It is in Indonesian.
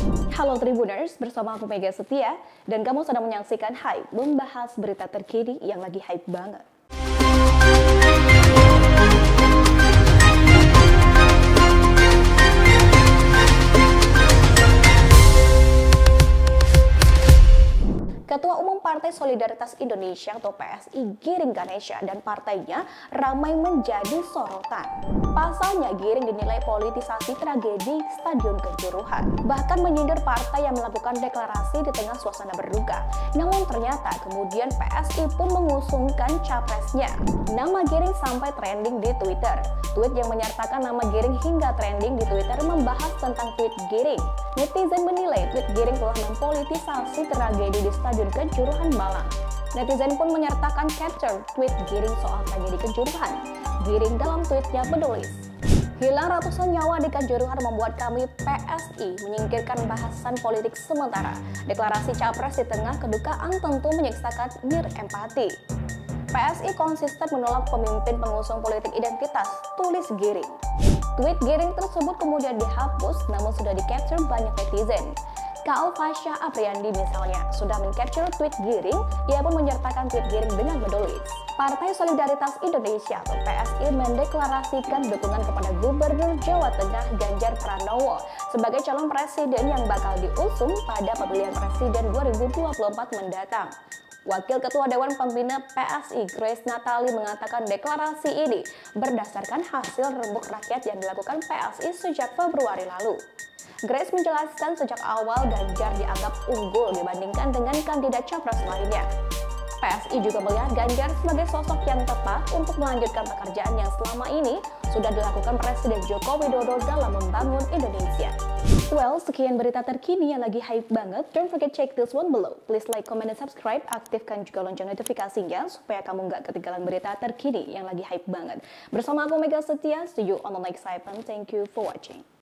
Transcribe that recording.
Halo Tribuners, bersama aku Mega Setia dan kamu sedang menyaksikan Hype, membahas berita terkini yang lagi hype banget. Ketua Umum Partai Solidaritas Indonesia atau PSI Giring Ganesha dan partainya ramai menjadi sorotan. Pasalnya Giring dinilai politisasi tragedi Stadion Kanjuruhan, bahkan menyindir partai yang melakukan deklarasi di tengah suasana berduka. Namun ternyata kemudian PSI pun mengusungkan capresnya. Nama Giring sampai trending di Twitter. Tweet yang menyertakan nama Giring hingga trending di Twitter membahas tentang tweet Giring. Netizen menilai tweet Giring telah mempolitisasi tragedi di Stadion Kanjuruhan Malang. Netizen pun menyertakan capture tweet Giring soal tragedi Kanjuruhan. Giring dalam tweetnya menulis, "Hilang ratusan nyawa di Kanjuruhan membuat kami PSI menyingkirkan bahasan politik sementara. Deklarasi capres di tengah kedukaan tentu menyiksakan empati. PSI konsisten menolak pemimpin pengusung politik identitas," tulis Giring. Tweet Giring tersebut kemudian dihapus, namun sudah di-capture banyak netizen. Kau Fasya Apriandi misalnya sudah men-capture tweet Giring. Ia pun menyertakan tweet Giring dengan menulis, "Partai Solidaritas Indonesia atau PSI mendeklarasikan dukungan kepada Gubernur Jawa Tengah Ganjar Pranowo sebagai calon presiden yang bakal diusung pada pemilihan presiden 2024 mendatang." Wakil Ketua Dewan Pembina PSI Grace Natali mengatakan deklarasi ini berdasarkan hasil rembuk rakyat yang dilakukan PSI sejak Februari lalu. Grace menjelaskan sejak awal Ganjar dianggap unggul dibandingkan dengan kandidat capres lainnya. PSI juga melihat Ganjar sebagai sosok yang tepat untuk melanjutkan pekerjaan yang selama ini sudah dilakukan Presiden Joko Widodo dalam membangun Indonesia. Well, sekian berita terkini yang lagi hype banget. Don't forget check this one below. Please like, comment, and subscribe. Aktifkan juga lonceng notifikasinya supaya kamu nggak ketinggalan berita terkini yang lagi hype banget. Bersama aku Mega Setia, see you on the next hype and thank you for watching.